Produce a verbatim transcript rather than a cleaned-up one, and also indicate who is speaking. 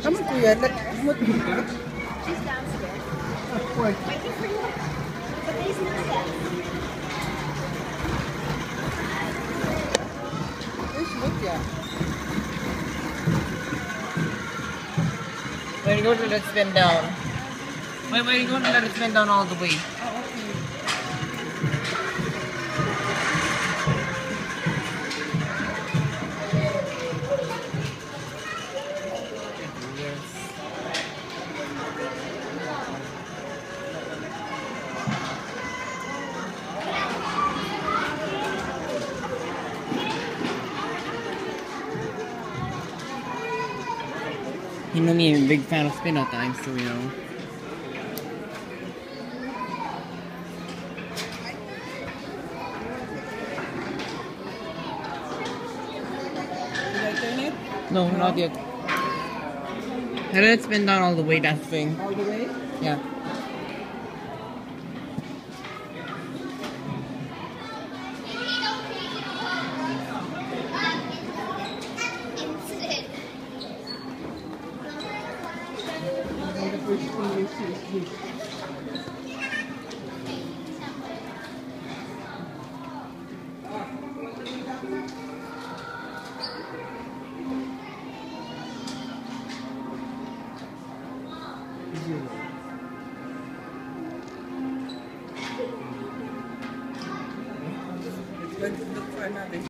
Speaker 1: Come on, Kuya. Let, what?
Speaker 2: She's downstairs. Waiting for you. But he's not yet.
Speaker 1: Where's Lutya?
Speaker 3: When you go to let it spin down. Wait, wait, you go to let it spin down all the way. You know me, I'm a big fan of spin out times, so you know.
Speaker 1: Did I turn it?
Speaker 3: No, no, not yet. Let it spin down all the way, that thing.
Speaker 1: All the way?
Speaker 3: Yeah.
Speaker 1: And the first thing you see is this. Zero. Let's look for another.